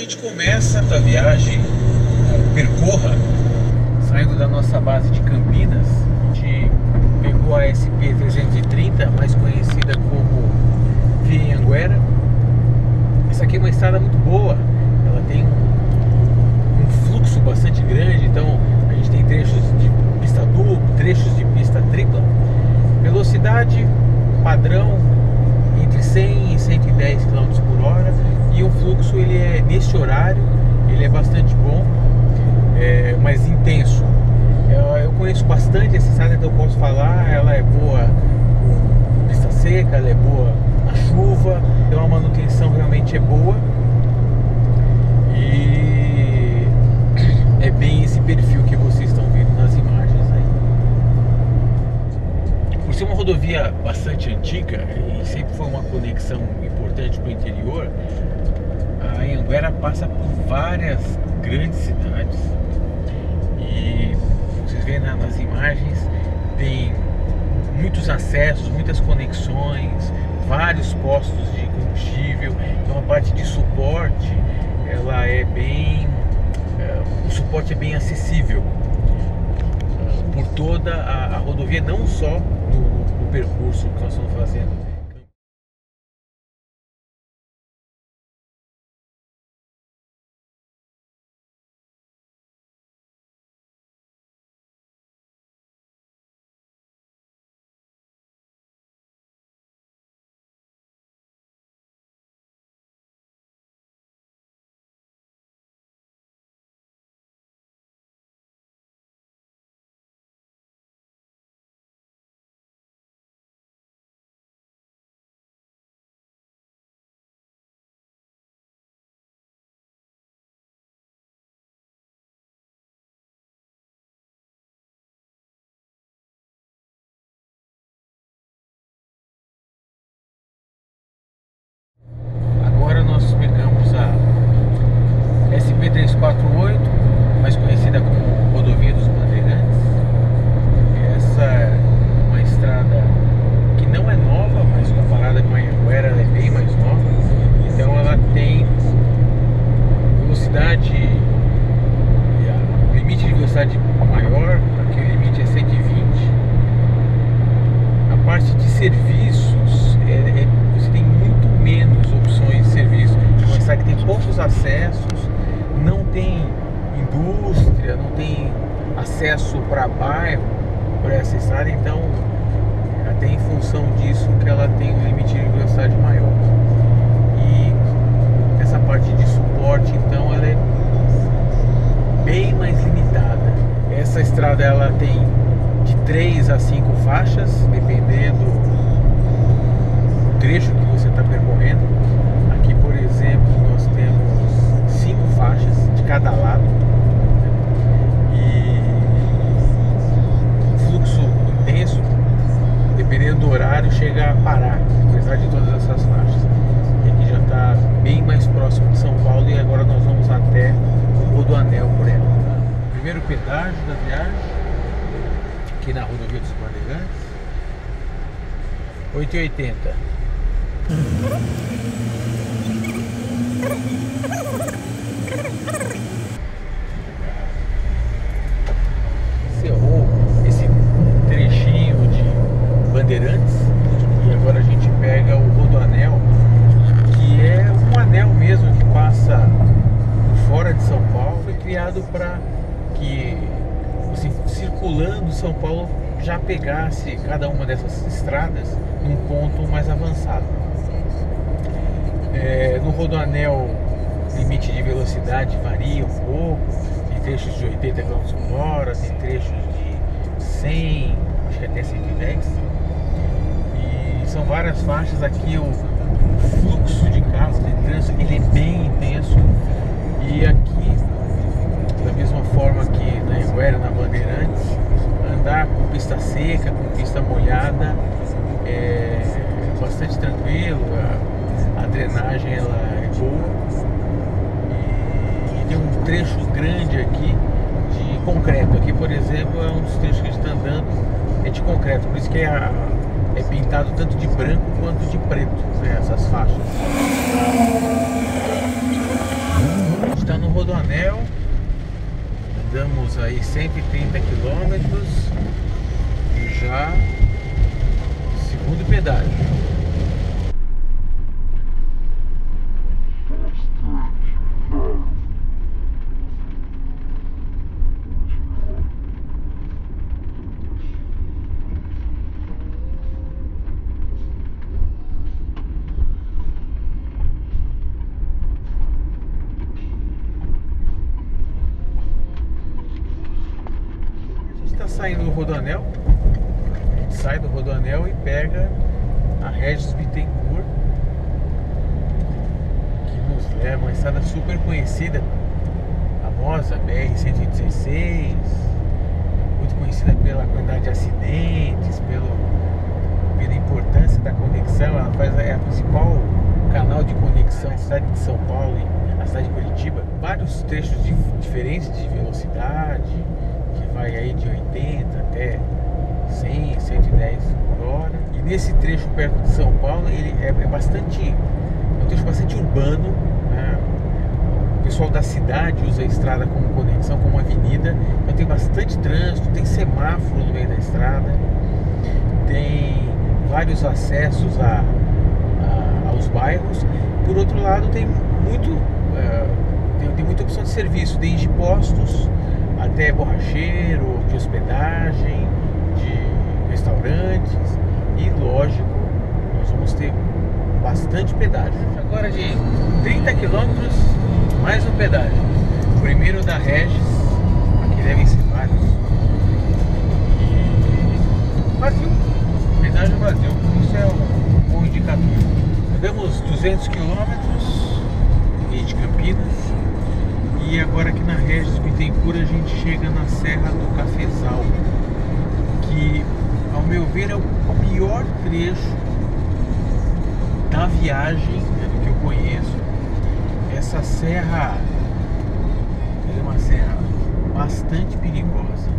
gente começa a viagem, percorra, saindo da nossa base de Campinas, a gente pegou a SP-330, mais conhecida como Via Anhanguera. Essa aqui é uma estrada muito boa, ela tem um fluxo bastante grande, então a gente tem trechos de pista dupla, trechos de pista tripla, velocidade padrão entre 100 e 110 km por hora, e o fluxo, ele é neste horário, ele é bastante bom, mas intenso. Eu conheço bastante essa estrada, então eu posso falar, ela é boa com pista seca, ela é boa na chuva, então a manutenção realmente é boa, e é bem esse perfil que vocês estão vendo nas imagens aí. Por ser uma rodovia bastante antiga e sempre foi uma conexão importante para o interior, a Anhanguera passa por várias grandes cidades, e vocês veem nas imagens, tem muitos acessos, muitas conexões, vários postos de combustível. Então a parte de suporte, ela é bem, o suporte é bem acessível por toda a rodovia, não só no percurso que nós estamos fazendo. Agora nós pegamos a SP-348, mais conhecida como Rodovia dos Bandeirantes. Essa é uma estrada que não é nova, mas comparada com a Anhanguera, ela é bem mais nova. Então ela tem velocidade, limite de velocidade maior, aqui o limite é 120. A parte de serviços, você tem muito menos opções de serviço. É uma estrada que tem poucos acessos, não tem indústria, não tem acesso para bairro por essa estrada, então até em função disso que ela tem um limite de velocidade maior. E essa parte de suporte, então, ela é bem mais limitada. Essa estrada, ela tem de 3 a 5 faixas, dependendo do trecho que você está percorrendo. Aqui, por exemplo, nós temos 5 faixas de cada lado, e fluxo intenso, dependendo do horário, chega a parar, apesar de todas essas faixas. E aqui já está bem mais próximo de São Paulo, e agora nós vamos até o Rodoanel por ela. Primeiro pedágio da viagem, aqui na Rodovia dos Bandeirantes, 8,80. Encerrou esse trechinho de Bandeirantes, e agora a gente pega o Rodoanel, que é um anel mesmo que passa fora de São Paulo. Foi criado para que você, circulando São Paulo, já pegasse cada uma dessas estradas num ponto mais avançado. No Rodoanel, o limite de velocidade varia um pouco, tem trechos de 80 km por hora, tem trechos de 100, acho que até 110, e são várias faixas. Aqui o fluxo de carros de trânsito, ele é bem intenso, e aqui, da mesma forma que na Anhanguera, na Bandeirantes, andar com pista seca, com pista molhada, é bastante tranquilo. A drenagem, ela é boa, e tem um trecho grande aqui de concreto. Aqui, por exemplo, é um dos trechos que a gente está andando, é de concreto, por isso que é pintado tanto de branco quanto de preto, né, essas faixas. está no Rodoanel, andamos aí 130 quilômetros e já segundo pedágio. Saindo do Rodoanel, a gente sai do Rodoanel e pega a Regis Bittencourt, que nos leva a uma estrada super conhecida, famosa, BR-116, muito conhecida pela quantidade de acidentes, pela importância da conexão. Ela é a principal canal de conexão da cidade de São Paulo e a cidade de Curitiba. Vários trechos diferentes de velocidade, vai aí de 80 até 100, 110 por hora. E nesse trecho perto de São Paulo, ele é um trecho bastante urbano, né? O pessoal da cidade usa a estrada como conexão, como avenida. Então tem bastante trânsito, tem semáforo no meio da estrada, tem vários acessos aos bairros. Por outro lado, tem muita opção de serviço, desde postos até borracheiro, de hospedagem, de restaurantes e, lógico, nós vamos ter bastante pedágio. Agora de 30 quilômetros, mais um pedágio. Primeiro da Regis, aqui devem ser vários. E vazio, pedágio vazio, isso é um bom indicador. Andamos 200 quilômetros de Campinas. E agora aqui na Regis Bittencourt a gente chega na Serra do Cafezal, que ao meu ver é o pior trecho da viagem, né, do que eu conheço. Essa serra é uma serra bastante perigosa.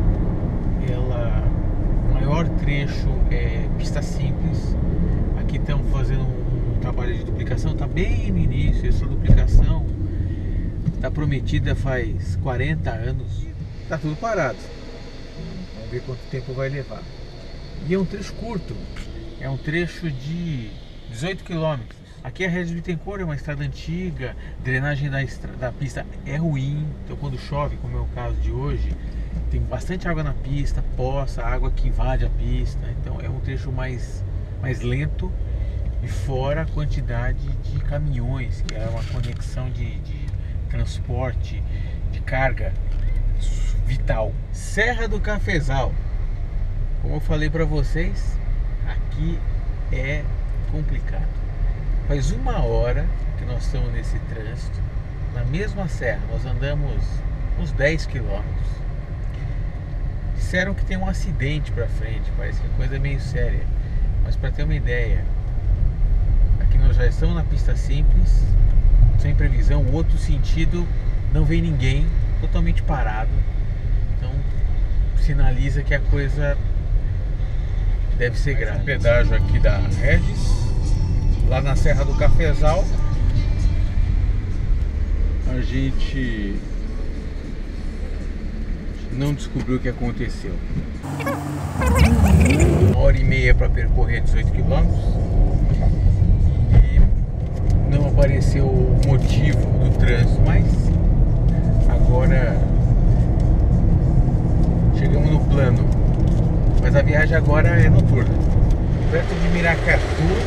O maior trecho é pista simples. Aqui estamos fazendo um trabalho de duplicação, está bem no início. Essa duplicação está prometida faz 40 anos, está tudo parado. Vamos ver quanto tempo vai levar. E é um trecho curto, é um trecho de 18 km. Aqui a Regis Bittencourt é uma estrada antiga, drenagem da pista é ruim, então quando chove, como é o caso de hoje, tem bastante água na pista, poça, água que invade a pista, então é um trecho mais lento, e fora a quantidade de caminhões, que é uma conexão de transporte de carga vital. Serra do Cafezal, como eu falei para vocês, aqui é complicado. Faz 1 hora que nós estamos nesse trânsito, na mesma serra. Nós andamos uns 10 quilômetros. Disseram que tem um acidente para frente, parece que é coisa meio séria, mas para ter uma ideia, aqui nós já estamos na pista simples, sem previsão. O outro sentido não vem ninguém, totalmente parado, então sinaliza que a coisa deve ser grave. Pedágio aqui da Regis, lá na Serra do Cafezal. A gente não descobriu o que aconteceu. 1h30 para percorrer 18 quilômetros. Não apareceu o motivo do trânsito, mas agora chegamos no plano. Mas a viagem agora é noturna. Perto de Miracatu,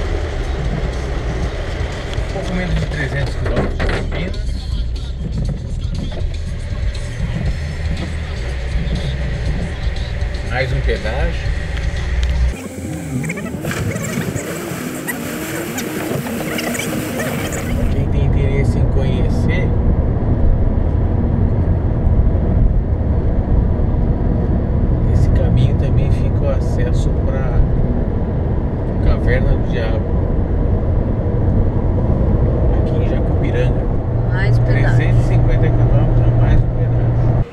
pouco menos de 300 km de Campinas. Mais um pedágio. Quem tem interesse em conhecer, esse caminho também fica o acesso para Caverna do Diabo, aqui em Jacupiranga. Mais um pedágio. 350 km, mais um pedágio.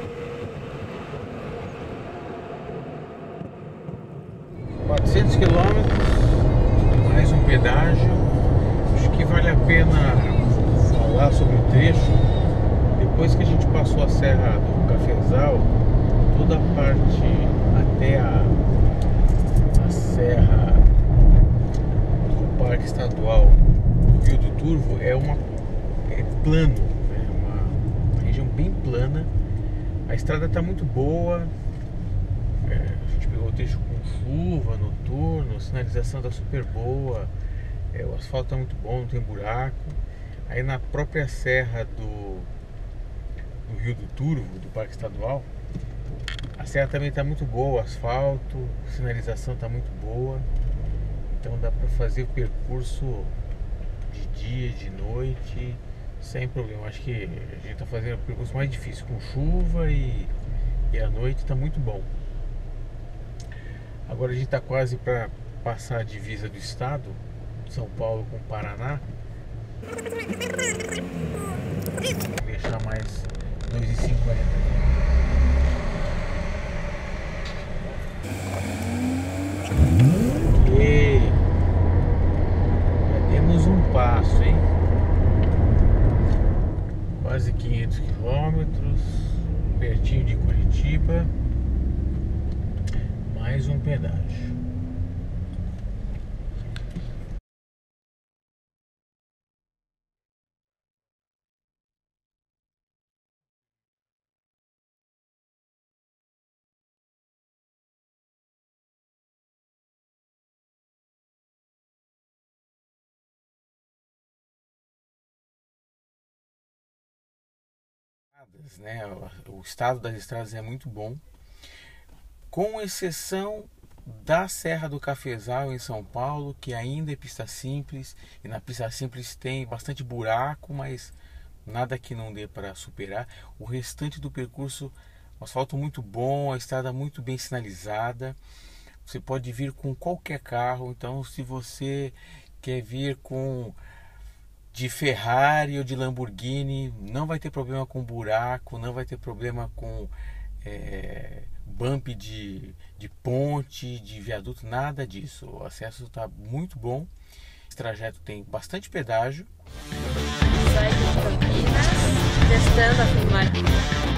400 km, mais um pedágio. Acho que vale a pena falar sobre o trecho, Depois que a gente passou a Serra do Cafezal, toda a parte até a serra do Parque Estadual do Rio do Turvo é plano, né? Uma região bem plana. A estrada está muito boa. A gente pegou o trecho com chuva, noturno, a sinalização está super boa, o asfalto está muito bom, não tem buraco. Aí na própria serra do Rio do Turvo, do Parque Estadual, a serra também está muito boa, o asfalto, a sinalização está muito boa. Então dá para fazer o percurso de dia, de noite, sem problema. Acho que a gente está fazendo o percurso mais difícil com chuva e à noite está muito bom. Agora a gente está quase para passar a divisa do estado, São Paulo com o Paraná. Vou deixar mais 2,50. Ok. Já temos um passo, hein? Quase 500 quilômetros, pertinho de Curitiba. Mais um pedágio. Né? O estado das estradas é muito bom, com exceção da Serra do Cafezal em São Paulo, que ainda é pista simples, e na pista simples tem bastante buraco, mas nada que não dê para superar. O restante do percurso, o asfalto muito bom, a estrada muito bem sinalizada. Você pode vir com qualquer carro, então se você quer vir de Ferrari ou de Lamborghini, não vai ter problema com buraco, não vai ter problema com bump de ponte, de viaduto, nada disso. O acesso está muito bom. Esse trajeto tem bastante pedágio. Sai de Campinas, testando a filmagem.